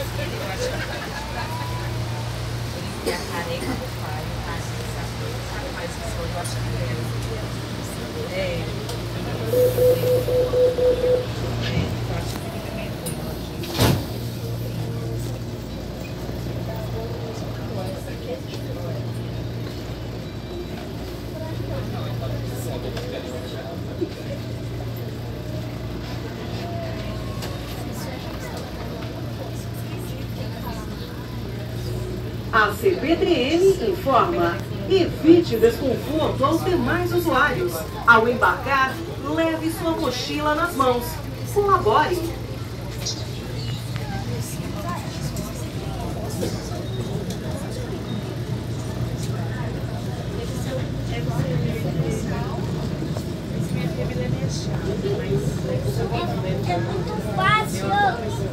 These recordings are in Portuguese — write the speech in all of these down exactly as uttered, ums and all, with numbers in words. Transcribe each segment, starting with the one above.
E a careca do pai, mas o sonho eu acho que é. É. A C P T M informa: evite desconforto aos demais usuários. Ao embarcar, leve sua mochila nas mãos. Colabore. É muito fácil.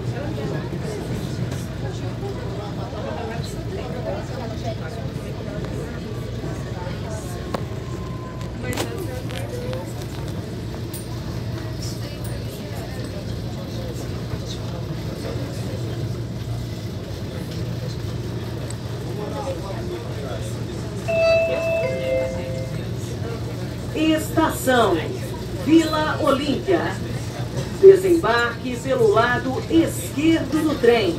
Estação Vila Olímpia. Desembarque pelo lado esquerdo do trem.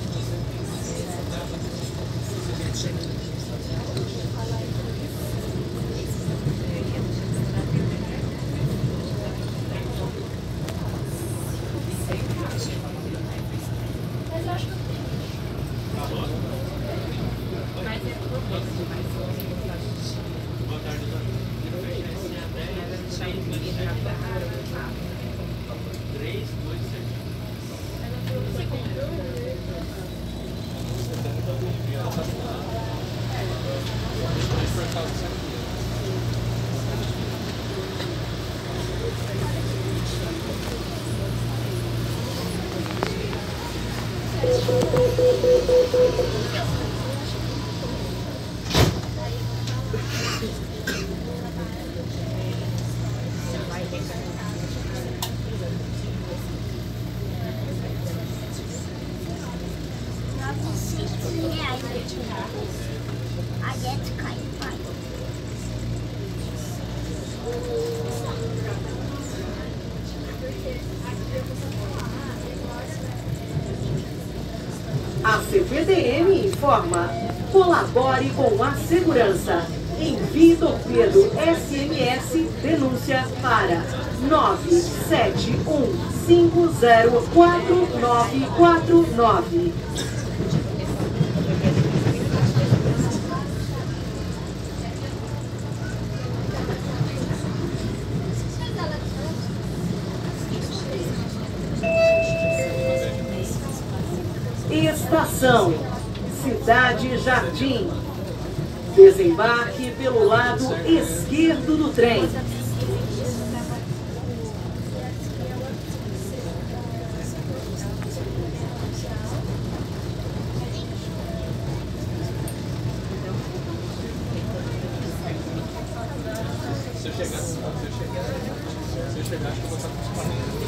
A C P T M informa: colabore com a segurança. Envie torpedo S M S denúncia para nove sete um cinco zero quatro nove quatro nove. Estação Cidade Jardim. Desembarque pelo lado esquerdo do trem. Se eu chegar, se eu chegar, se eu chegar, acho que eu vou estar com os panelos.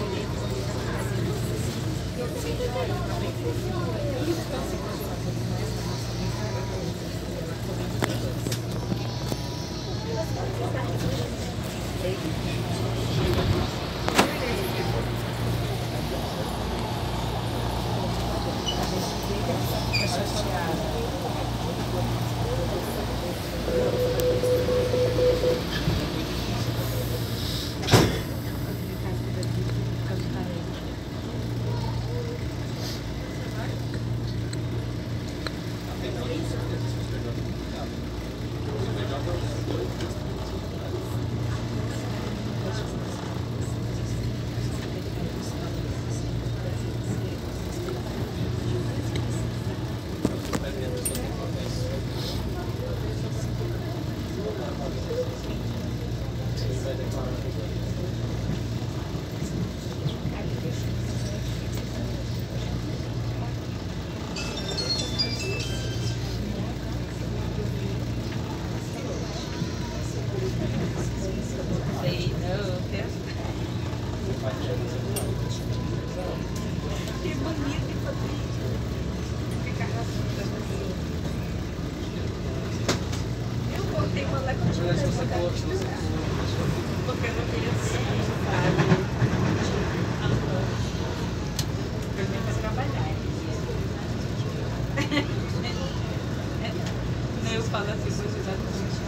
Eu falo assim, vou ajudar a gente.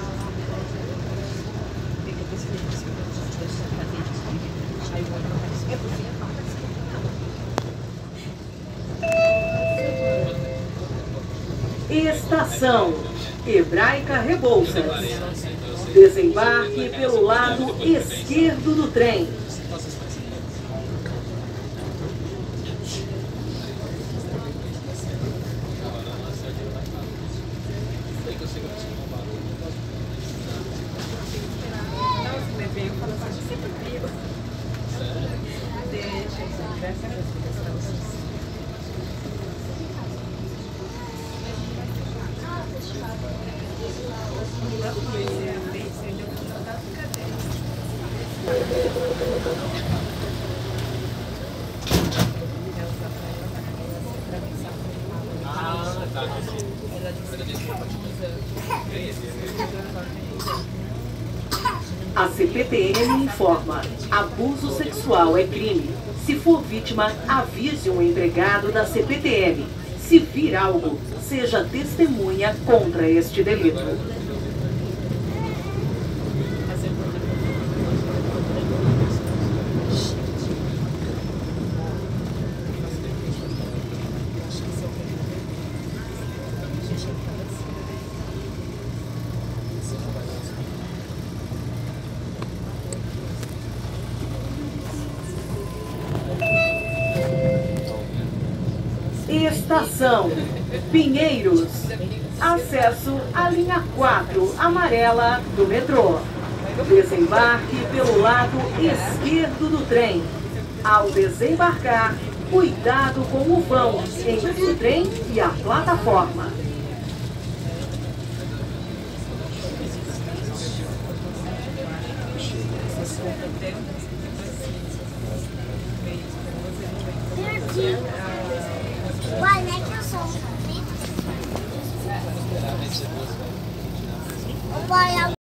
Tem que ter silêncio. Deixa eu fazer isso. Aí eu vou trocar isso. É você, é fala assim. Estação Hebraica Rebouças. Desembarque pelo lado esquerdo do trem. A C P T M informa: abuso sexual é crime. Se for vítima, avise um empregado da C P T M. Se vir algo, seja testemunha contra este delito. Estação Pinheiros. Acesso à linha quatro amarela do metrô. Desembarque pelo lado esquerdo do trem. Ao desembarcar, cuidado com o vão entre o trem e a plataforma. Uai, não é que eu sou um. Vai,